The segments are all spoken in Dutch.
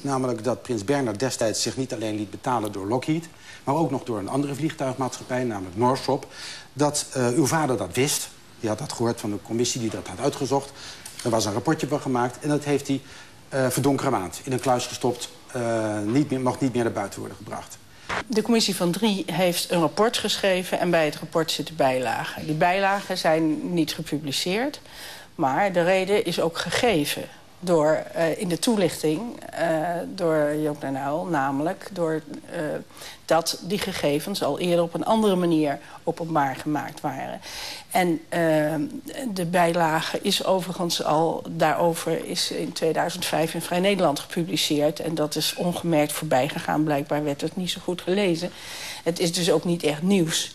namelijk dat prins Bernhard destijds zich niet alleen liet betalen door Lockheed, maar ook nog door een andere vliegtuigmaatschappij, namelijk Northrop, dat uw vader dat wist. Die had dat gehoord van de commissie die dat had uitgezocht. Er was een rapportje van gemaakt en dat heeft hij verdonkere maand in een kluis gestopt. Mag niet meer naar buiten worden gebracht. De commissie van 3 heeft een rapport geschreven en bij het rapport zitten bijlagen. Die bijlagen zijn niet gepubliceerd, maar de reden is ook gegeven door, in de toelichting door Joop den Uyl, namelijk dat die gegevens al eerder op een andere manier openbaar gemaakt waren. En de bijlage is overigens al, daarover is in 2005 in Vrij Nederland gepubliceerd. En dat is ongemerkt voorbij gegaan. Blijkbaar werd het niet zo goed gelezen. Het is dus ook niet echt nieuws.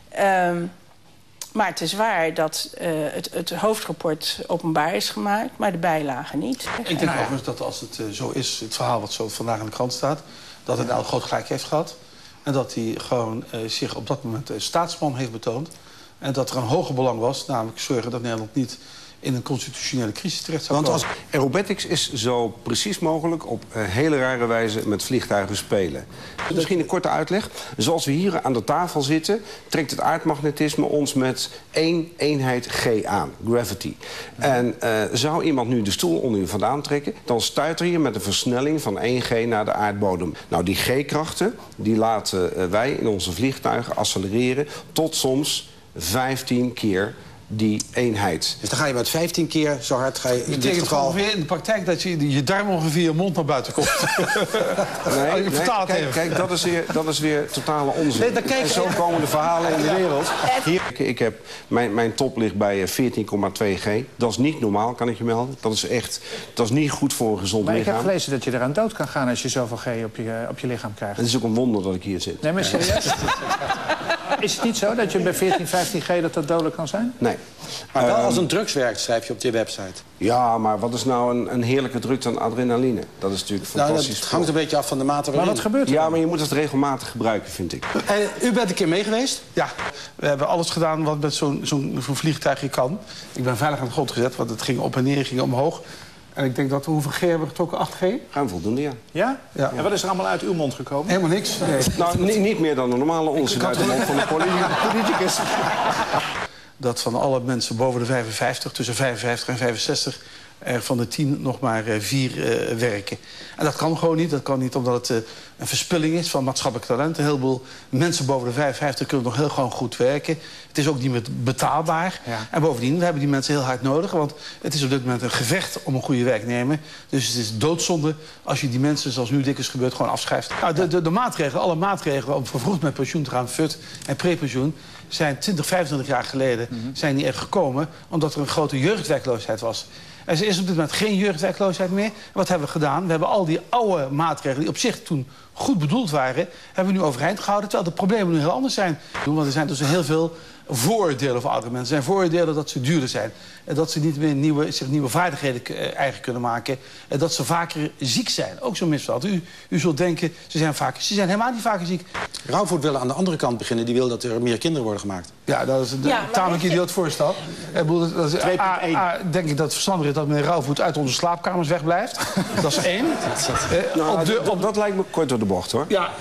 Maar het is waar dat het hoofdrapport openbaar is gemaakt, maar de bijlagen niet. Ik denk overigens dat als het zo is, het verhaal wat zo vandaag in de krant staat, dat het nou groot gelijk heeft gehad. En dat hij gewoon zich op dat moment staatsman heeft betoond. En dat er een hoger belang was, namelijk zorgen dat Nederland niet in een constitutionele crisis terecht zou komen. Want aerobatics is zo precies mogelijk op hele rare wijze met vliegtuigen spelen. Misschien een korte uitleg. Zoals we hier aan de tafel zitten, trekt het aardmagnetisme ons met 1 eenheid G aan, gravity. En zou iemand nu de stoel onder je vandaan trekken, dan stuiter je met een versnelling van 1 G naar de aardbodem. Nou, die G-krachten, die laten wij in onze vliegtuigen accelereren tot soms 15 keer die eenheid. Dus dan ga je met 15 keer zo hard ga je in dit geval ongeveer in de praktijk dat je darm ongeveer je mond naar buiten komt. Kijk, dat is weer totale onzin. Nee, en zo komen de verhalen in de wereld. Hier, ik heb, mijn top ligt bij 14,2 G. Dat is niet normaal, kan ik je melden. Dat is niet goed voor een gezond lichaam. Maar ik heb gelezen dat je eraan dood kan gaan als je zoveel G op je lichaam krijgt. Het is ook een wonder dat ik hier zit. Nee, maar serieus? Is het niet zo dat je bij 14, 15 G dat dodelijk kan zijn? Nee. Maar wel als een drugs werkt, schrijf je op je website. Ja, maar wat is nou een heerlijke druk dan adrenaline? Dat is natuurlijk fantastisch. Het hangt een beetje af van de mate waarin. Maar wat gebeurt er? Ja, maar je moet het regelmatig gebruiken, vind ik. U bent een keer mee geweest? Ja, we hebben alles gedaan wat met zo'n vliegtuigje kan. Ik ben veilig aan de grond gezet, want het ging op en neer, ging omhoog. En ik denk dat we hoeveel G hebben getrokken? 8 G? Ruim voldoende, ja. Ja? Ja. En wat is er allemaal uit uw mond gekomen? Helemaal niks. Nee. Nou, niet meer dan een normale onzin uit de mond van de politicus. Dat van alle mensen boven de 55, tussen 55 en 65... er van de 10 nog maar 4 werken. En dat kan gewoon niet. Dat kan niet omdat het een verspilling is van maatschappelijk talent. Een heleboel mensen boven de 55 kunnen nog heel gewoon goed werken. Het is ook niet meer betaalbaar. Ja. En bovendien, we hebben die mensen heel hard nodig. Want het is op dit moment een gevecht om een goede werknemer. Dus het is doodzonde als je die mensen, zoals nu dikwijls gebeurt, gewoon afschrijft. Nou, de maatregelen, alle maatregelen om vervroegd met pensioen te gaan, FUT en prepensioen, zijn 20, 25 jaar geleden zijn die er gekomen omdat er een grote jeugdwerkloosheid was. Er is op dit moment geen jeugdwerkloosheid meer. En wat hebben we gedaan? We hebben al die oude maatregelen die op zich toen goed bedoeld waren, hebben we nu overeind gehouden, terwijl de problemen nu heel anders zijn. Want er zijn dus heel veel vooroordelen voor oudere mensen. Er zijn vooroordelen dat ze duurder zijn. En dat ze niet meer zich nieuwe vaardigheden eigen kunnen maken. En dat ze vaker ziek zijn. Ook zo'n misverstand. U zult denken, ze zijn helemaal niet vaker ziek. Rauwvoet wil aan de andere kant beginnen. Die wil dat er meer kinderen worden gemaakt. Ja, dat is een tamelijk idioot voorstel. Denk ik dat het verstandig is dat meneer Rauwvoet uit onze slaapkamers wegblijft. Dat is 1. Dat lijkt me kort door de bocht, hoor. Ja,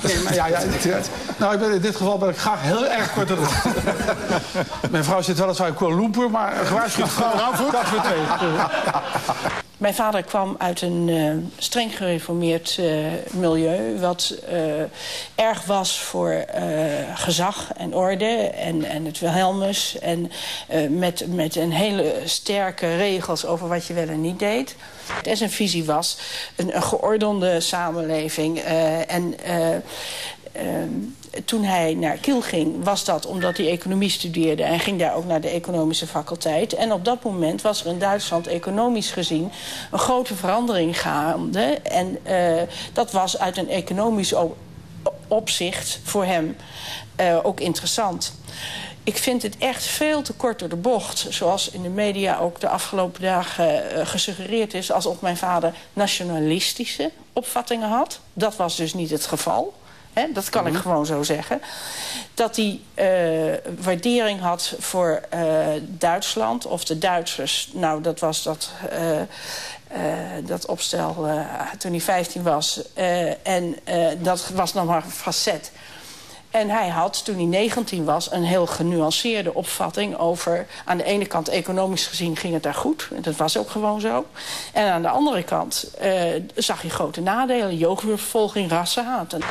nou, in dit geval ben ik graag heel erg kort door de bocht. Mijn vrouw zit weliswaar in Kuala Lumpur, maar gewaarschuwd vrouw Rauwvoet. Dat we 2. Mijn vader kwam uit een streng gereformeerd milieu, wat erg was voor gezag en orde en het Wilhelmus. En met een hele sterke regels over wat je wel en niet deed. En zijn visie was een geordende samenleving. Toen hij naar Kiel ging, was dat omdat hij economie studeerde en ging daar ook naar de economische faculteit. En op dat moment was er in Duitsland economisch gezien een grote verandering gaande. En dat was uit een economisch opzicht voor hem ook interessant. Ik vind het echt veel te kort door de bocht, zoals in de media ook de afgelopen dagen gesuggereerd is, alsof mijn vader nationalistische opvattingen had. Dat was dus niet het geval. Dat kan ik gewoon zo zeggen. Dat hij waardering had voor Duitsland of de Duitsers. Nou, dat was dat opstel toen hij 15 was. Dat was nog maar facet. En hij had, toen hij 19 was, een heel genuanceerde opvatting over... aan de ene kant, economisch gezien, ging het daar goed. En dat was ook gewoon zo. En aan de andere kant zag hij grote nadelen. Jeugdvervolging, rassenhaat.